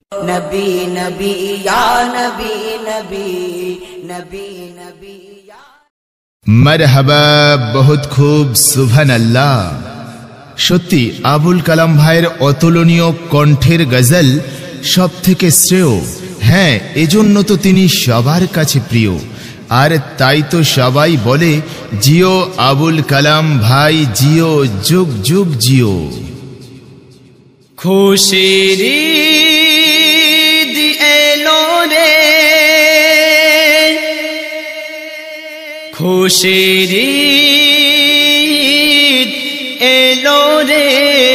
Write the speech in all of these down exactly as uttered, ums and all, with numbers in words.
नबी नबी या नबी नबी नबी नबी या मरहबा, बहुत खूब, सुभान अल्लाह। সত্যি আবুল কালাম ভাইয়ের অতুলনীয় কণ্ঠের গজল সব থেকে শ্রেয়। হ্যাঁ, এজন্য তো তিনি সবার কাছে প্রিয়। আর তাই তো সবাই বলে, জিও আবুল কালাম ভাই, জিও, যুগ যুগ জিও। খুশির ঈদ এলো রে, খুশির ঈদ এলো রে,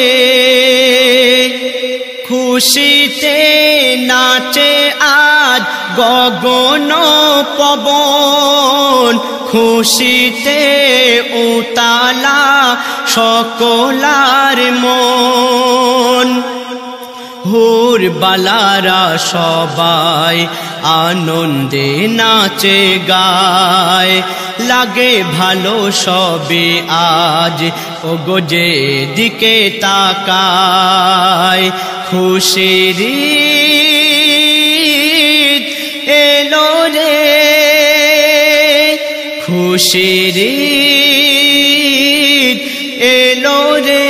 খুশিতে নাচে আজ গগন পবন, খুশিতে উতালা সকলার মন। হুর বালারা সবাই আনন্দে নাচে গায়, লাগে ভালো সবে আজ ওগো যে দিকে তাকায়। খুশির ঈদ এলো রে, খুশির ঈদ এলো রে,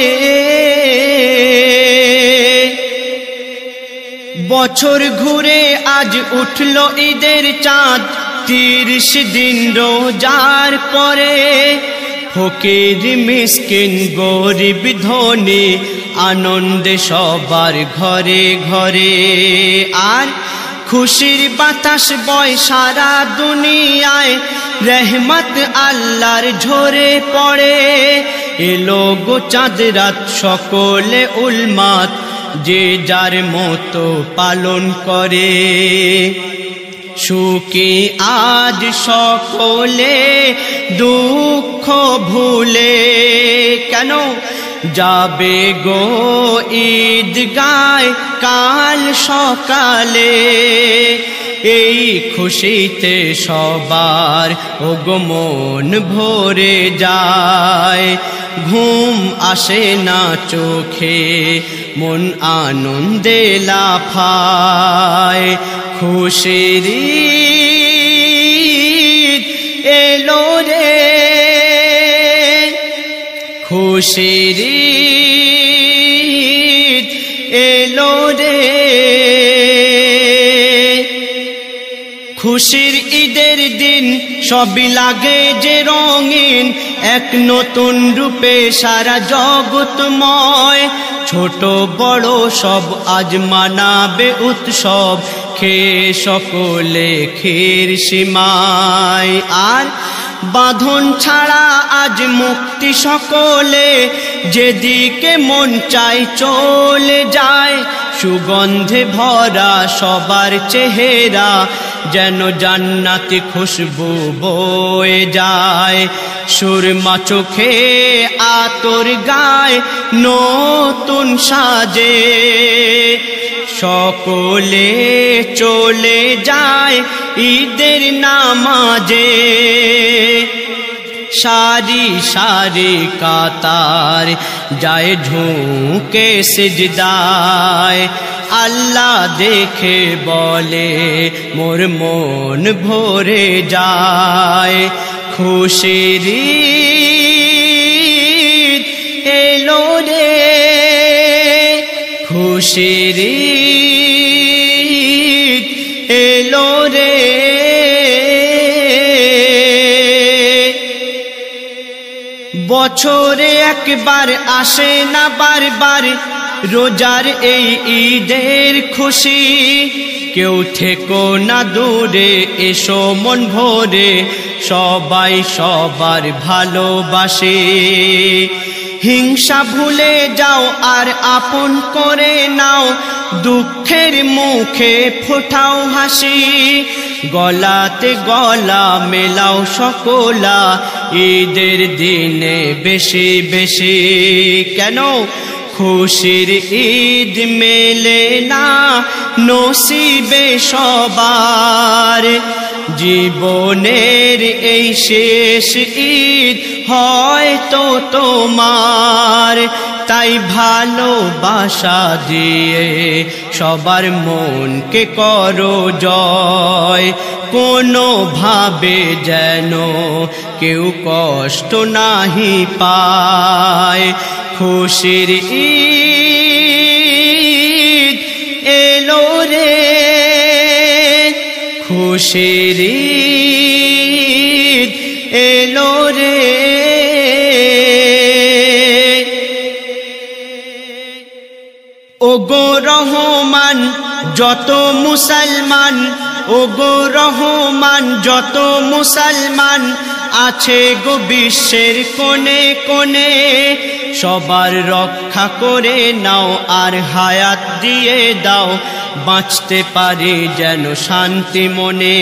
বছর ঘুরে আজ উঠল ঈদের চাঁদ, তিরিশ দিন রোজার পরে ফকির মিসকিন গরিব ধনী আনন্দে সবার ঘরে ঘরে। আর খুশির বাতাস বয় সারা দুনিয়ায়, রহমত আল্লাহর ঝরে পড়ে। এলো গো চাঁদ রাত সকলে উলমাত, যে যার মতো পালন করে। সুখী আজ সকলে দুঃখ ভুলে, কেন যাবে গো ঈদগায় কাল সকালে। এই খুশিতে সবার ওগো মন ভরে যায়, ঘুম আসে না চোখে মন আনন্দে লাফায়। খুশির ঈদ এলো রে, খুশির ঈদ এলো রে, খুশির ঈদের দিন সবই লাগে যে রঙিন, এক নতুন রূপে সারা জগৎময়। ছোট বড় সব আজ মানাবে উৎসব, খেয়ে সকলে ক্ষীর সিমাই। আর বাঁধন ছাড়া আজ মুক্তি সকলে, যেদিকে মন চাই চলে যায়। সুগন্ধে ভরা সবার চেহারা, যেন জান্নাতি খুশবু বয়ে যায়। সুরমা চোখে আতর গায় নতুন সাজে, সকলে চলে যায় ঈদের নামাজে। সারি সারি কাতার যায় ঝুঁকে সিজদায়, আল্লাহ দেখে বলে মোর মন ভরে যায়। খুশির ঈদ এলো রে, খুশির ঈদ এলো রে, বছরে একবার আসে না বারবার রোজার এই ঈদের খুশি। কেউ থেকো না দূরে, এসো মন ভরে, সবাই সবার ভালোবাসে। হিংসা ভুলে যাও আর আপন করে নাও, দুঃখের মুখে ফোটাও হাসি। গলাতে গলা মেলাও সকলা, ঈদের দিনে বেশি বেশি। কেন খুশির ঈদ মেলে না নসিবে সবার, জীবনের এই শেষ ঈদ হয়তো তোমার, তাই ভালোবাসা দিয়ে সবার মনকে করো জয়। কোনো ভাবে যেন কেউ কষ্ট নাহি পায়। খুশির ঈদ এলো রে, খুশির ঈদ এলো রে। ওগো রহমান যত মুসলমান, ওগো রহমান যত মুসলমান আছে গো বিশ্বের কোণে কোণে, সবার রক্ষা করে নাও আর হায়াত দিয়ে দাও, বাঁচতে পারি যেন শান্তি মনে।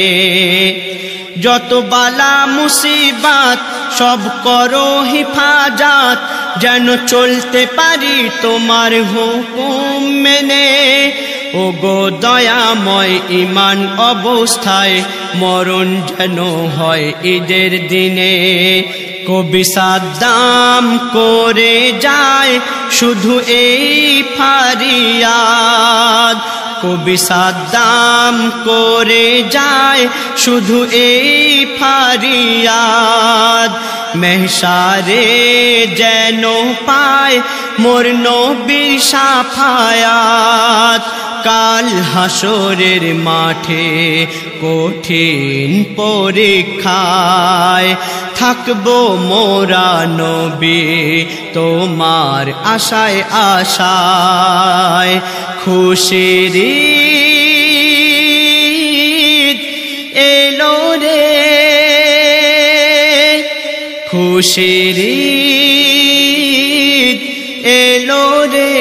যত বালা মুসিবাত সব করো হিফাজত, যেন চলতে পারি তোমার হুকুম মেনে। ওগো দয়াময় ঈমান অবস্থায় মরণ যেন হয় ঈদের দিনে। কবি সাদ্দাম করে যায় শুধু এই ফারিয়াদ, কবি সাদ্দাম করে যায় শুধু এই ফারিয়াদ। মেহশারে যেন পায় মোর নবীর শাফায়াত, কাল হাসরের মাঠে কঠিন পরীক্ষায় থাকবো মোরা নবী তোমার আশায় আশায়। খুশির ঈদ এলো রে, খুশির ঈদ এলো রে।